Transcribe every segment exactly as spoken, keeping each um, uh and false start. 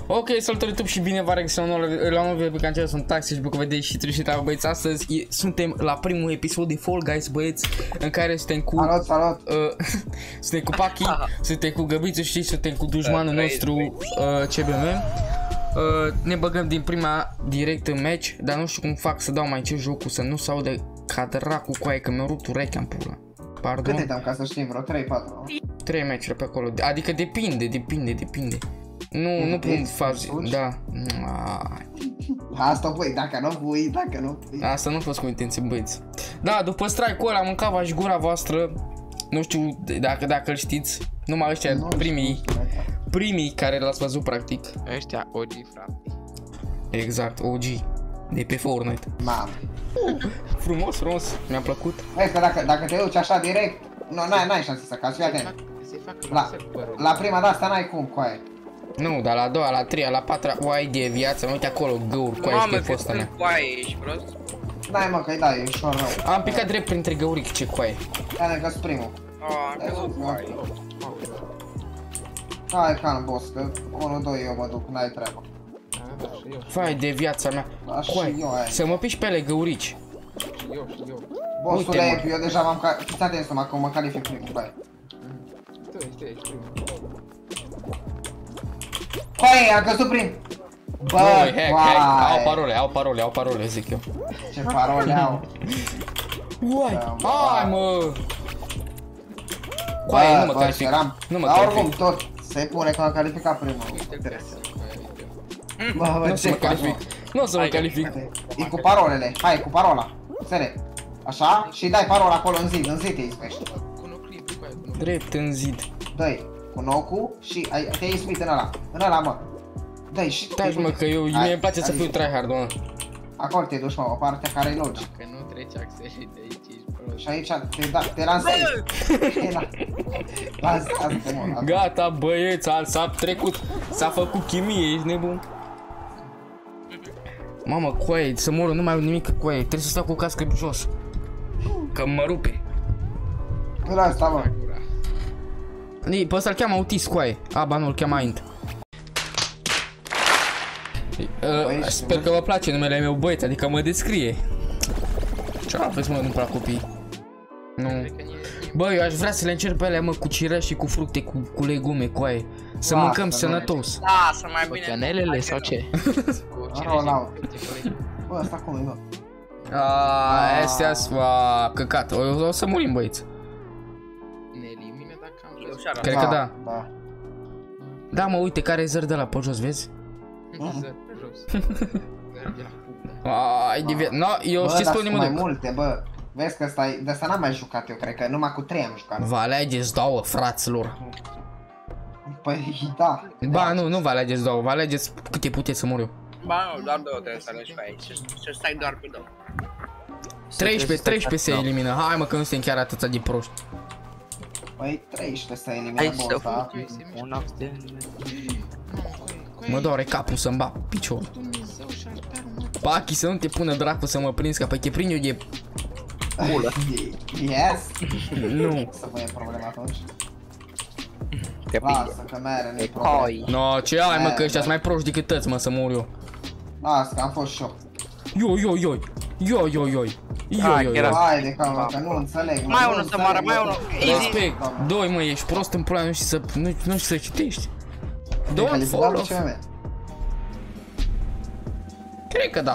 Ok, salutare YouTube și bine v-am regăsit la un nou video pe canal, sunt Taxi și după cum vedeți și trișita băieți, astăzi e, suntem la primul episod de Fall Guys băieți, în care suntem cu... Salut, salut! Uh, suntem cu Pachi, suntem cu Găbițu și suntem cu dușmanul nostru uh, C B M. Uh, ne băgăm din prima direct în match, dar nu știu cum fac să dau mai ce jocul, să nu se aude ca dracu cu aia, că mi-a rupt urechea în pula. Pardon? Câte dăm ca să știm, vreo trei patru? trei meciuri pe acolo, adică depinde, depinde, depinde. Nu, nu pun faze, da. Asta voi, dacă nu voi, dacă nu voi. Asta nu a fost cu intenție, băieți. Da, după strike-ul ăla mâncava și gura voastră. Nu știu dacă dacă îl știți. Numai ăștia primii, primii care l-ați văzut practic. Ăștia O G, frate. Exact, O G. De pe Fortnite. Mamă. Frumos, frumos, mi-a plăcut. Vezi că dacă, dacă te duci așa direct, nu, n-ai șanse să cazi, fii atent. La, la prima de asta n-ai cum, coaie. Nu, dar la a doua, la a treia, la a patra, oai de viață, uite acolo, găuri, coaie și cheful ăsta mea. Coaie, ești prost? N-ai mă, că-i da, e ușor rău. Am picat drept printre găuric, ce coaie. Ia-ne că-s primul. Aaa, am căzut coaie. Hai, calm, boss, că unu doi eu mă duc, n-ai treabă. Vai de viața mea, coaie, să mă piși pe ele găurici. Eu, și eu. Bossule, eu deja m-am ca... Fiți atent să mă, mă calific primul, coaie. Tu ești, ești primul. Coaie, am căzut prim! Bă, hack, hack, au parole, au parole, au parole, zic eu. Ce parole au? Uai, hai mă! Coaie, nu mă calific, nu mă calific. Oricum, tot se pune că m-am calificat primul. Bă, bă, nu o să mă calific, nu o să mă calific. E cu parolele, hai, cu parola. Sere. Așa? Și dai parola acolo în zid, în zid te izbești. Drept în zid. Dă-i cu nocul și te izbit în ăla, în ăla, mă. Dă-i și... Stai mă, că eu, mie îmi place să fiu tryhard, mă. Acolo te duci, mă, o parte care e logic. Că nu treci axele de aici, ești prost. Și aici te, da, te lansezi. Lasă-te, mă. Gata, băieți, s-a trecut, s-a făcut chimie, ești nebun? Mamă, coaie, să mor, nu mai au nimic, coaie, trebuie să stau cu cască jos. Că mă rupe. Păi asta, mă. Pe ăsta-l cheamă autist, coaie. A, ba nu, îl cheamă Aint. Uh, sper că vă place numele meu, băieți, adică mă descrie. Ce aveți, mă, nu-mi plac copii. Nu. Bă, eu aș vrea să le încerc pe alea, mă, cu cireși și cu fructe, cu, cu legume, coaie. Să da, mâncăm să sănătos. Da, să mai bine. Canelele sau ce? Cu cireși. Bă, asta cum e, bă? Aaaa, astea-s, căcat, o, o să murim, băieți. Ne elimine dacă am plăcut. Cred că da. Da. Da, mă, uite, care e zăr de la pe jos, vezi? Zăr pe jos. Ai, de viață. No, eu știu spun nimănui. Bă, dar mai multe, bă. Vezi că ăsta de asta n-am mai jucat eu, cred că numai cu trei am jucat. Vă alegeți două, fraților. Păi, da. Ba, nu, nu vă alegeți două, vă alegeți câte puteți să mor eu. Ba, nu, doar două trebuie să alegi pe aici. Să stai doar pe două. treisprezece, treisprezece se elimină. Hai, mă, că nu suntem chiar atâta de proști. Păi, treisprezece să elimină boss-ul. Mă doare capul să-mi bat piciorul. Pachi, să nu te pună dracu să mă prinzi, că păi te prind eu de... Pulă. Yes? Nu. Să vă e problema atunci. Te Lasă că mere, nu-i problema. No, ce ai, mă, că ăștia-s mai proști decât tăți, mă, să mor eu. Lasă că am fost și eu. Ioi, ioi, ioi. Ioi, ioi, ioi. Ioi, ioi, ioi. Haide, că, că nu înțeleg. Mai unul să moară, mai unul. Respect. Doi, mă, ești prost în pula, nu știi să, nu, nu știi să citești. Don't follow. Cred că da.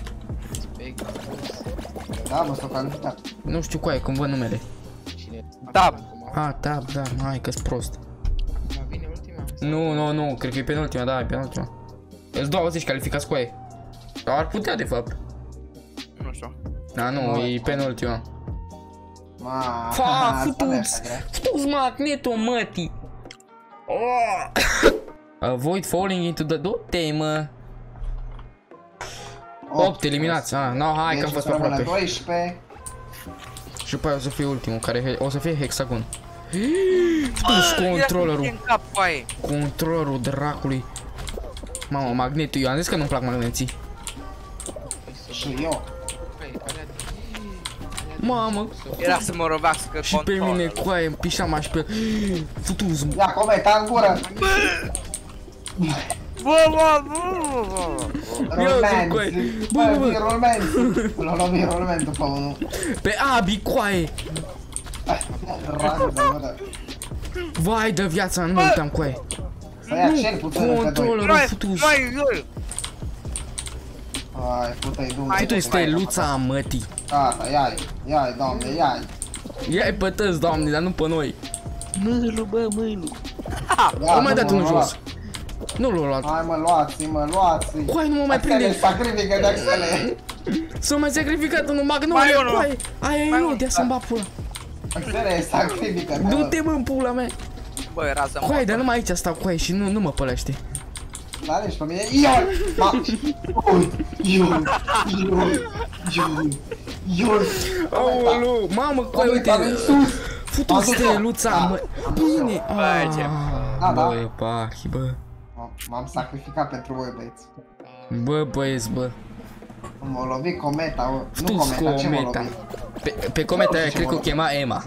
Da, mă, s-o calificat. Nu știu cu aia, cum văd numele. Tab. Ah, tab, da, hai că-s prost. Nu, nu, nu, cred că e penultima, da, e penultima. Îs douăzeci calificați cu aia. Ar putea, de fapt. Nu știu. Da, nu, e penultima. Ma, Fa, futu-ți, futu-ți magnetul, mătii. Avoid falling into the... Du-te, mă. opt eliminați, ah, no, hai că am fost pe aproape. doisprezece. Și după aia o să fie ultimul, care o să fie hexagon. Futu-ți controllerul. Controllerul dracului. Mamă, magnetul, eu am zis că nu-mi plac magneții. Și eu. Mamă. Era să mă rovească și pe mine cu aia, pișama și pe... Futu-ți. Ia, cometa în gură. Bă, bă, bă, bă. Romanț. Bă, vii romanț. L-a lovit romanțul pe unul. Pe Abi, coaie! Ragă, bă, da. Vai de viața, nu uitam coaie. Să ia cel puțin încă doi. Controlerul futus. Mai, mai, Hai, pută-i Dumnezeu. Futu este luța mătii. Gata, ia-i, ia-i, doamne, ia-i. Ia-i pe tăți, doamne, dar nu pe noi. Mâlu, bă, mâlu. Nu mai dat unul jos. Nu l-a luat. Hai mă, luați-i, mă, luați-i. Coaie, nu mă mai prinde. Axele sacrifică de Axele. S-a mai sacrificat unul Magnolia, coaie. Aia e eu, de-a să-mi bat pula. Axele sacrifică, mă. Du-te, mă, în pula mea. bă, era să-mi Coaie, dar numai aici stau, coaie, și nu, nu mă pălește. Da, deci pe mine, ioi! Ma... Ioi! Ioi! Ioi! Ioi! Aoleu, mamă, coaie, uite. Futu steluța, mă. Bine. Da, da. Bă, pahi, bă. M-am sacrificat pentru voi, băieți. Bă, băieți, bă. M-a lovit cometa, nu Futu-ți cometa, ce m-a cometa. lovit? Pe, pe cometa aia, cred că o chema Emma.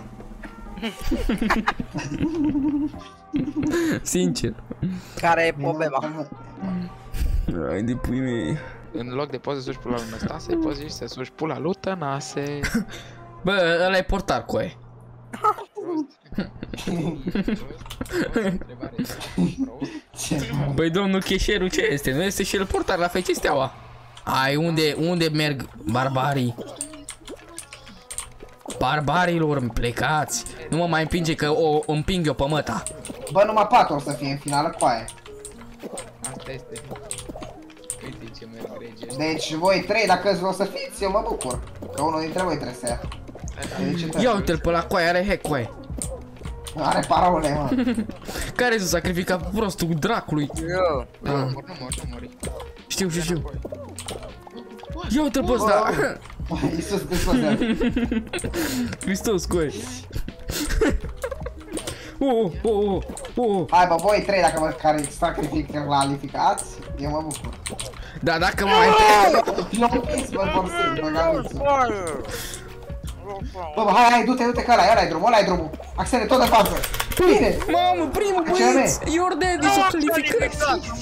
Sincer. Care e problema? Hai de pui mei. În loc de poți să suși pula lui Năstase, poți zici să suși pula lui Tănase. Bă, ăla e portar, coaie. Băi, domnul cheșerul ce este? Nu este și el portar la F C Steaua? Ai, unde, unde merg barbarii? Barbarilor, plecați! Nu mă mai împinge că o împing eu pe măta. Bă, numai patru o să fie în finală cu aia. Asta este. Uite ce merg rege. Deci voi trei, dacă o să fiți, eu mă bucur. Că unul dintre voi trebuie să ia. Deci, Ia uite-l pe la coaie, are hack, coaie. are parole, mă. Care s-a sacrificat prostul dracului? Eu. Nu mor, nu mor, nu mori. Știu, știu, știu. Ia uite-l pe ăsta. Iisus Hristos, ia. Hristos, coaie. Oh, oh, oh, oh. Hai, bă, voi trei, dacă vă care sacrifică calificați, eu mă bucur. Da, dacă mă mai... Nu puteți, bă, forței, bă, gaviți. Bă, bă, hai, hai, du-te, du-te, că ăla, ăla-i drumul, ăla-i drumul. Axele, tot în față. Bine! Mamă, primul băieți! You're dead, s-o calificat!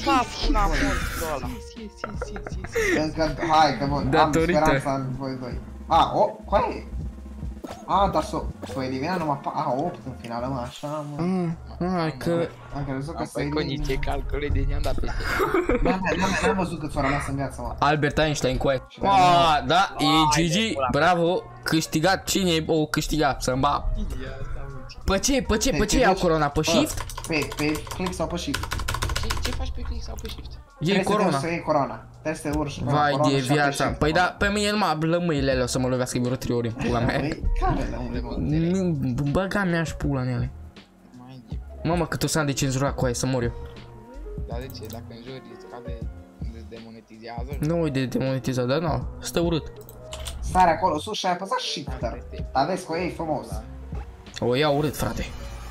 Încă, hai, că vă, am Datorită. speranța în voi doi. A, o, coaie. A, dar s-o, s-o elimina numai pa, a, opt în finală, mă, așa, mă. Mm, hai că... Am crezut că Am se făcut elimina. niște calcule de ne-am dat peste. N-am văzut cât s-o rămas în viață, mă. Albert Einstein, coaie. Ah, da, e G G, bravo, câștigat, cine o câștiga, să-mi ba. Pe ce, pe ce, pe ce iau corona, pe shift? Pe, pe click sau pe shift? Ce, ce faci pe click sau pe shift? Iei corona. Trebuie să iei corona. Trebuie să te urci. Vai de viața, păi da, pe mine numai lămâile alea o să mă lovească vreo trei ori în pula mea. Păi, care lămâile, mă? Băga mea și pula în ele. Mai de... Mamă, cât o să am de cenzurat cu aia, să mor eu. Dar de ce? Dacă în jur îți scade, îți demonetizează? Nu e de demonetizat, dar nu, stă urât. Sare acolo sus și ai apăsat shifter. Dar vezi că o iei frumos. O iau urât, frate.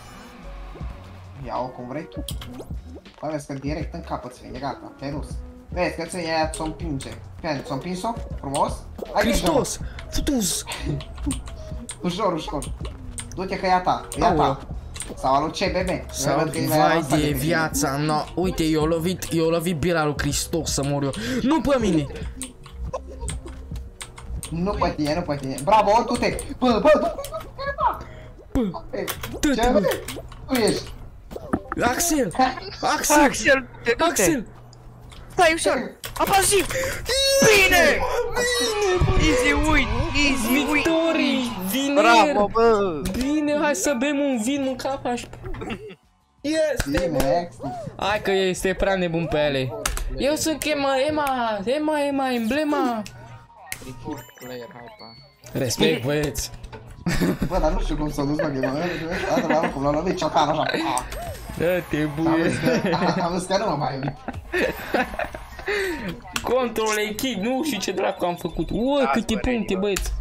Ia-o cum vrei tu. Bă, vezi că direct în cap îți vine, gata, te rus. Vezi că ți-o aia ți-o împinge. Fii, ți-o împins-o? Frumos? Hai, Hristos! Futus! Ușor, ușor. Du-te că e a ta, e a ta. Sau al lui C B B. Sau, vai de viața, no. Uite, eu lovit, eu lovit bira lui Hristos să mor eu. Nu pe mine! Nu pe tine, nu pe tine. Bravo, du-te! Bă, bă, du-te! Bă, Ce bă? Tu ești? Axel! Axel! Axel, te du-te. Axel! Stai ușor. Apasiv. Bine! Easy win, easy win. Victorii! Vineri! Bravo, bă. Bine, hai să bem un vin, nu capa și... Este, bă! Bine, excellent. Hai că este prea nebun pe ele. Eu sunt chema Emma, Emma, Emma, emblema. Report player, hai pa. Respect, băieți. Bă, dar nu știu cum s-a dus, mă, că mă la cum l-a lovit ciocan așa. Dă-te, Am buie. văzut că, am văzut că nu mă mai iubit. Control kick, nu știu ce dracu am făcut. Uă, câte puncte, băieți.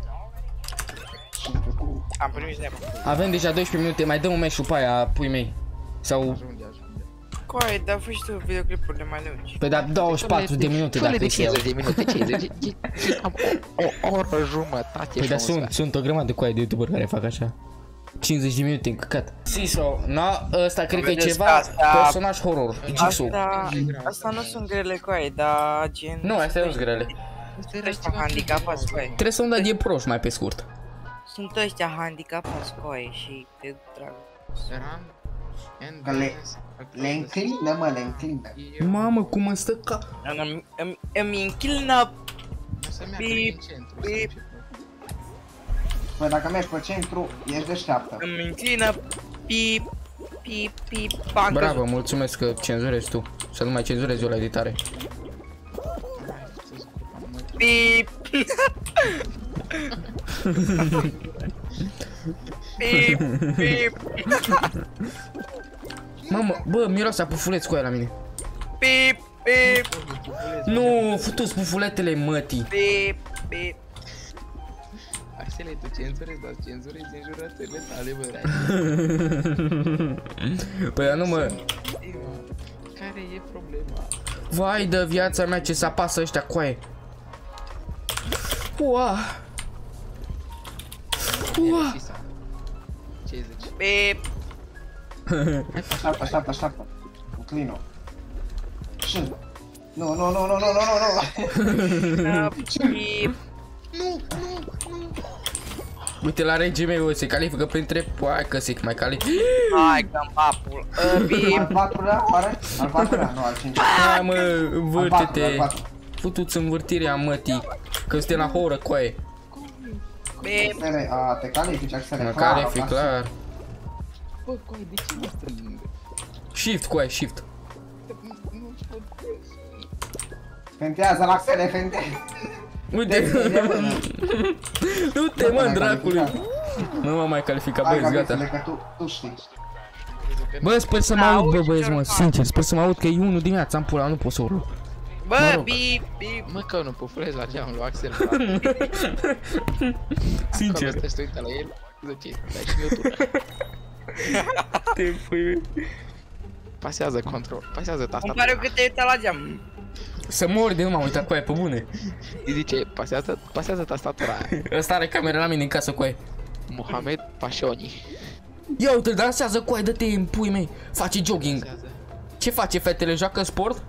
Am primit snap. Avem deja doisprezece minute, mai dăm un match după aia, pui mei. Sau... Ajunge, ajunge. Coai, dar fă și tu videoclipurile mai lungi. Pe da, douăzeci și patru de minute Fă-le dacă de e să iau. cincizeci de minute, cincizeci. Am o, o oră jumătate Păi și da, un sunt, sfert. sunt o grămadă de coaie de youtuber care fac așa. cincizeci de minute încăcat. Siso, na, ăsta cred că e Vedeți ceva că asta- personaj horror, Jigsaw. Asta, asta nu sunt grele cu aia, dar gen... Nu, astea nu sunt grele. Sunt ăștia handicapați cu aia. Trebuie să-mi dai de proști mai pe scurt. Sunt ăștia handicapați cu aia și te trag. Run and Că le- dance across Le the înclină, mă, le înclină. sea. Mamă, cum îmi stă ca... Îmi, îmi, îmi înclină. O să meargă Pip, din centru, pip. să fie. Bă, dacă mergi pe centru, ești deșteaptă. Îmi înclină. Pip, pip, pip, bam, Bravo, mulțumesc că cenzurezi tu. Să nu mai cenzurezi eu la editare. Hai, să scurtăm, mă. pip. Pip, pip, Mamă, bă, miroase a pufuleț cu aia la mine. pip, pip, Nu, futu-ți pufuletele, mătii. pip, pip. Axele, tu cenzurezi, dar cenzurezi înjurătările tale, bă, Rai. Păi dar nu mă... Care e problema? Vai de viața mea ce se apasă ăștia coaie. Ua. Ua. Ce zici? Pip, Așteaptă, așteaptă, așteaptă. Înclină. Și... Nu, nu, nu, nu, nu, nu, nu, nu. pip. Uite la regii mei, o, se califică printre... Hai că se mai califică. Hai că-mi papul. Uh, Pip, Al patrulea, pare? Al patrulea, nu, al cincilea. Hai mă, Al patrulea, al învârte-te. patrulea. Futu-ți învârtirea, mătii. Că suntem la horă, coaie. pip. Axele, a, te califici, Axele, Mă clar, calific, clar. Bă, coi, de ce nu stă lângă? Shift, coaie, shift. Nu pot Fentează la Axele, fentează. Uite. Nu te mă, dracului. Nu m-am mai calificat, Hai, băieți, Gabriele, gata. că tu, tu știi. Bă, sper să mă aud, bă, băieți, mă, sincer, sper să mă aud că e unu dimineața, am pula, nu pot să urlu. Mă Bă, rog. pip, pip. Mă, că nu pufulezi la geamul lui Axel. Sincer. Acolo stai să te uita la el. Zice, dai și YouTube. Te pui. Pasează control, pasează Îmi tastatura. pare că te uita la geam. Să mori de nu m-am uitat cu aia, pe bune. Îi zice, pasează, pasează tastatura aia. Ăsta are camera la mine în casă cu aia. Mohamed Pașoni. Ia uite-l, dansează cu aia, dă-te în pui mei. Face jogging. Pasează. Ce face, fetele? Joacă sport?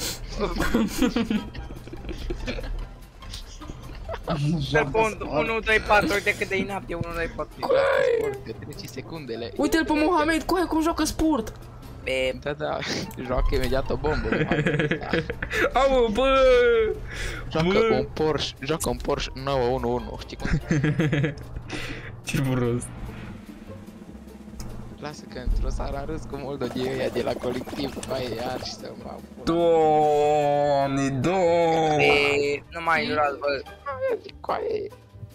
Să pun unu, doi, patru, uite cât de inapt e unu, doi, patru. Sport de trece secundele. Uite-l pe Mohamed cu aia cum joacă sport. Pip. Da, da, joacă imediat o bombă. Mohamed. Amă, bă! Joacă Bă. un Porsche, joacă un Porsche nouă unu unu, știi cum? Ce prost. Lasă că într-o seară a râs cu moldovii ăia de la colectiv, mai iar și să mă apuc. Doamne, doamne. Pip. Nu mai jurați, bă. Coaie.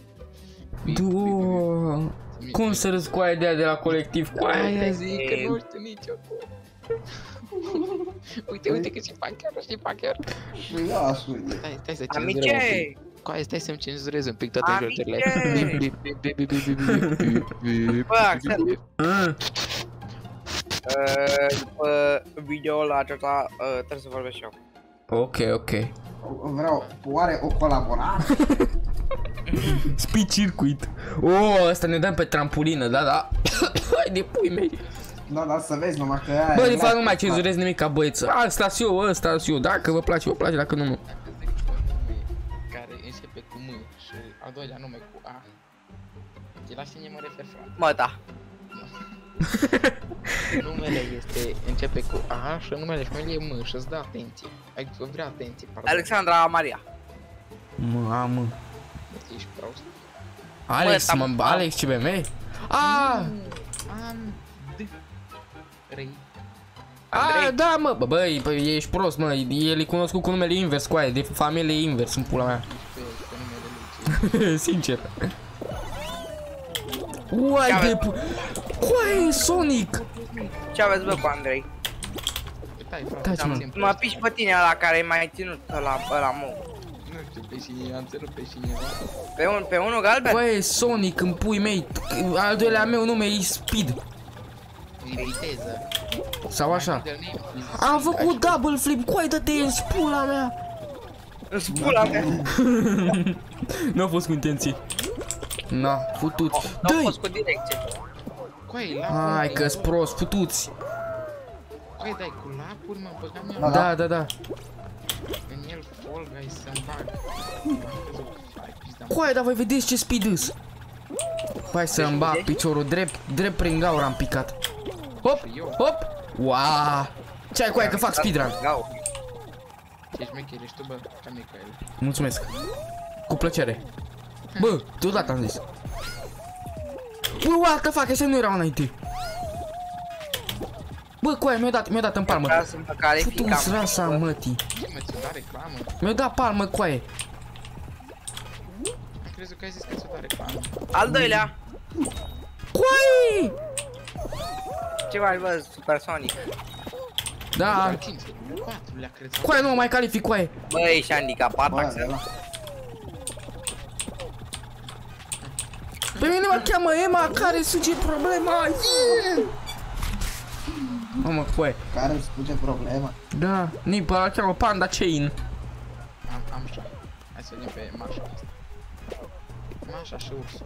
Doamne. Cum să râzi cu aia de aia de la colectiv cu aia? Aia zic că nu știu nici eu cum. Uite, uite că și fac chiar, și fac chiar. Și ia, și Stai, stai să cenzurăm un Amice. pic. Coaie, stai să-mi cenzurez un pic toate Amice. jocările. Bă, Axel. Ah, Uh, După video-ul acesta uh, trebuie să vorbesc și eu. ok, ok. vreau, oare o colaborare? Speed circuit. Oh, asta ne dăm pe trampulină, da, da. Hai de pui mei. Da, da, să vezi numai că aia... Bă, e de fapt nu live. mai cenzurez nimic ca băieți. Asta și eu, ăsta și eu. Dacă vă place, vă place, dacă nu, nu. Care începe cu M și al doilea nume cu A. De la cine mă refer, frate? Mă, da. Numele este, începe cu A și numele familiei e M și îți dă atenție. Adică vrea atenție, pardon. Alexandra Maria. Mamă. Ești prost. Alex, Bă, mă, tam- Alex C B M? Ah! Am D. Rei. Ah, da, mă, bă, băi, păi, ești prost, mă, el e cunoscut cu numele invers, cu aia, de familie invers, în pula mea. Pe, pe numele lui. Sincer. Uai de pu... Uai, Sonic! Ce aveți, bă, cu Andrei? Stai, frate, Taci, mă. țin Mă piși pe tine ăla care m-ai ținut ăla, ăla mou. Nu știu, pe cine, am ținut pe cineva. Pe, un, pe unul galben? Băi, Sonic, în pui mei, al doilea meu nume e Speed. E viteză. Sau așa. Middle name is- Am făcut double flip, coai, dă-te în spula mea! În spula mea. Nu a fost cu intenție. Na, futut. Nu a Dă-i! fost cu direcție. Coai, la Hai că-s prost, putuți. Coai, dai cu lapuri, mă, băgam eu. Da, Da, da, da. În el Fall Guys să-mi bag. Coai, dar voi vedeți ce speed îs. Hai să-mi bag piciorul drept, drept prin gaură am picat. Hop, hop. Wow. Ce ai, coai, că fac speedrun. Ce șmecher ești tu, bă? Ca Michael. Mulțumesc. Cu plăcere. Bă, deodată am zis. Bă, what the fuck, ăștia nu erau înainte. Bă, coaie, mi-a dat, mi-a dat în palmă. Futu-ți rasa, mătii. Ce mă, ți-o da reclamă? Mi-a dat palmă, coaie. Am crezut că ai zis că ți-o da reclamă. Al doilea. Coaie! Ce mai bă, Supersonic. Da. Patrulea, cred. Coaie, nu mă mai calific, coaie. Bă, ești handicapat, Bă, Axel. da. Pe mine mă cheamă Emma, care suge problema. Yeah! Mamă, coaie. Care îți spune problema? Da, Nipa, ăla cheamă Panda Chain. Am, am așa. Hai să vedem pe Mașa asta. Mașa și ursul.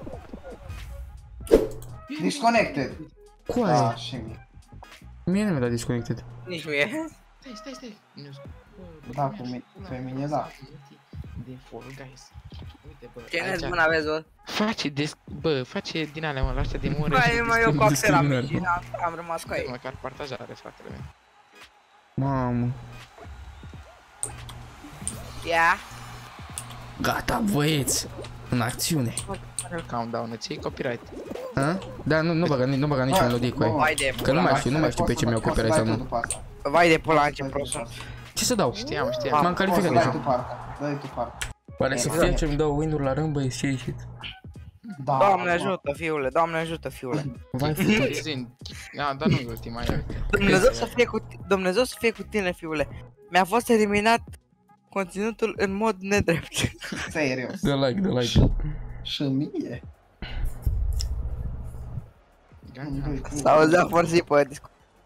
Disconnected. Coaie. Da, și mie. Mie nu mi-a dat disconnected. Nici mie. Stai, stai, stai. Da, cu mine, pe mine da. De Fall Guys. Uite, bă, Ce aici ne bun aveți, bă? face des... Bă, face din alea, mă, la ăștia de mure. Băi, mă, eu cu Axel am discriminare. ieșit, am, am rămas cu ei. Măcar partajare, fratele meu. Mamă. Ia. Gata, băieți. În acțiune. Countdown, îți iei copyright. Ha? Da, nu, nu băga, nu băga nici melodie cu aia. Vai de Că nu mai știu, nu mai știu pe ce mi-au copyright sau nu. Vai de pula, ce prost sunt. Ce să dau? Știam, știam. M-am calificat Dai tu deja. partea, dai tu partea. Pare să fie ce-mi dau win-uri la rând, băieți, ce ieșit. Da, Doamne da. ajută, fiule, Doamne ajută, fiule. Vai futuți. Da, dar nu-i ultima, e. Dumnezeu să fie cu tine, Dumnezeu să fie cu tine, fiule. Mi-a fost eliminat conținutul în mod nedrept. Serios. Dă like, dă like. Și mie. S-auzea forții pe discu.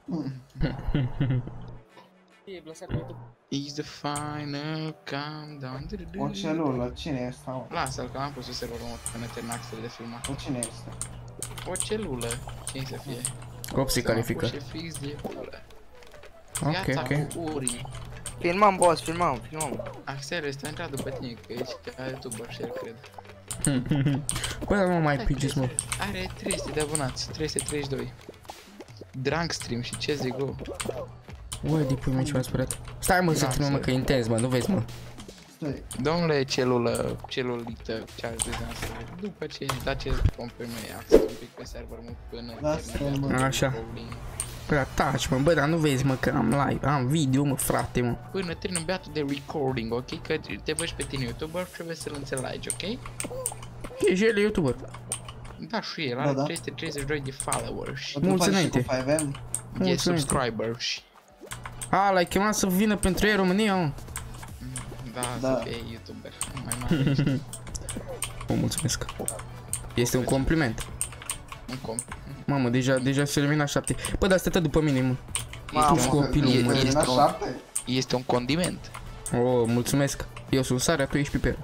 Is the final countdown. O celulă, cine este? Sau? Lasă-l că am pus serverul meu până termin axele de filmat. O cine este? O celulă. Cine să fie? Opsi califică. Și fix de pulă. Ok, Viața ok. cu urii. Filmăm, boss, filmăm, filmăm. Axel este intrat după tine, că ești ca youtuber și el cred. Bă, dar nu mai pigeți, mă. Are trei sute de abonați, trei sute treizeci și doi. Drunk stream și ce zic eu? Uai, de pui mei ce m-a speriat. Stai, mă, să filmăm, mă, că e intens, mă, nu vezi, mă. Stai. Domnule celulă, celulită, ce aș zice asta? După ce îți dați comprimei Axel un pic pe server mult până Lasă-l, mă. Așa. Bă, taci, mă, bă, dar nu vezi, mă, că am live, am video, mă, frate, mă. Până termină beatul de recording, ok? Că te văd pe tine youtuber, trebuie să-l înțelegi, ok? E și el youtuber. Da, și el Da, are da. trei sute treizeci și doi de followers, Mulți înainte. Cu cinci M. de Mulțumesc. subscribers. A, l-ai chemat să vină pentru ei România, mă. Da, Da. să fie youtuber, mai mare. Vă mulțumesc. Este un compliment. Un comp. Mamă, deja, deja s-a eliminat șapte. Bă, dar stătea după mine, mă. Mamă, Tu copilul, e- mă. e- Terminat un- șapte? Este un condiment. Oh, mulțumesc. Eu sunt sarea, tu ești piper.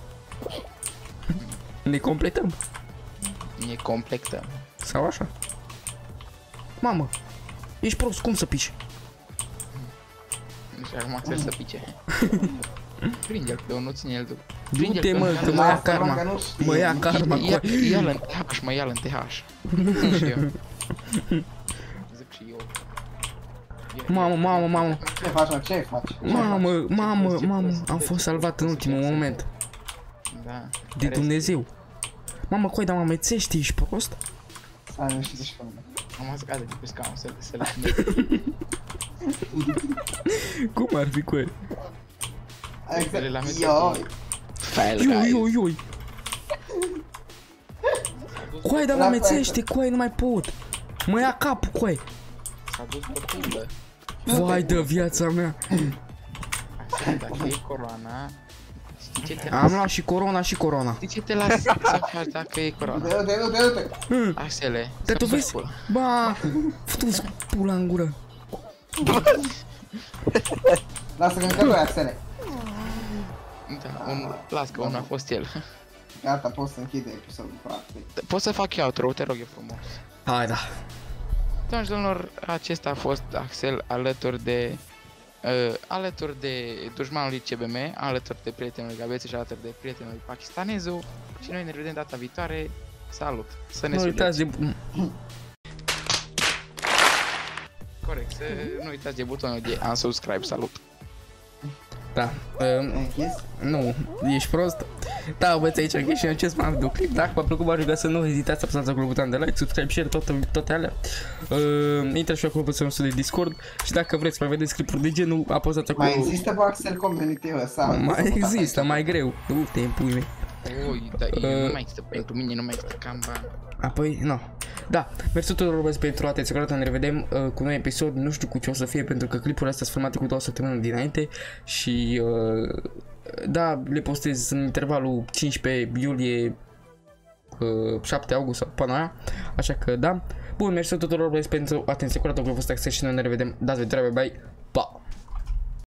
Ne completăm. E completă. Sau așa. Mamă, ești prost, cum să piși? Deci acum Axel să pice. Prinde-l pe unul, ține-l tu. Du-te, mă, că mă ia Lasă-mă, că karma. nu știu. Mă ia karma, Ia- coi. Ia-l în T H, mă, ia-l în T H. Zic și eu. Zic și eu. Mamă, mamă, mamă. Ce faci, mă? Ce faci? Ce Mamă, mamă, mamă. Am fost salvat în ultimul moment. Da. De Dumnezeu. Mamă, coi, dar mă amețești, ești prost? faci? Stai, nu știu de ce fac. Am ascat de pe scaun să să le Cum ar fi, coi? le la Exact. Ioi. Fail, Ioi, guys. ioi, ioi. Coi, dar mă amețește, coi, nu mai pot. Mă ia capul, coi. S-a dus pe tulă. Vai de viața mea. Axel, dacă e coroana, știi ce te Am las? luat și corona și corona. Știi ce te las să faci dacă e coroana? Uite, uite, uite, uite. Axele, Dar tu să-mi vezi? pula. Ba, futu-ți pula în gură. Lasă că încă doi axele. Da, un, las că unul a fost el. Gata, poți să închide episodul, frate. Pot să fac eu outro, te rog eu frumos. Hai, da. Doamne, domnilor, acesta a fost Axel alături de uh, alături de dușmanul lui C B M, alături de prietenul lui Gabețe și alături de prietenul lui Pakistanezu. Și noi ne revedem data viitoare. Salut! Să ne Nu uitați de... Corect, să nu uitați de butonul de unsubscribe. Salut! Da. Ai Um, închis? nu, ești prost. Da, băți, aici închei și în acest mai videoclip. Dacă v-a plăcut, v-aș ruga să nu ezitați să apăsați acolo butonul de like, subscribe, share, toate, toate alea. Uh, intrați și acolo pe nostru de Discord și dacă vreți să mai vedeți clipuri de genul, apăsați acolo. Mai există Baxter Community-ul ăsta? Mai există, mai greu. Du-te în pui mei. Ui, dar uh, nu mai există pentru mine, nu mai există Kanban. Apoi, nu. Da, mersi tuturor băieți pentru atenție, că ne revedem uh, cu noi episod, nu știu cu ce o să fie, pentru că clipurile astea sunt filmate cu două săptămâni dinainte și uh, da, le postez în intervalul cincisprezece iulie, uh, șapte august sau până aia, așa că da. Bun, mersi tuturor băieți pentru atenție, cu că a fost Axel și noi ne revedem data viitoare, bye bye, pa!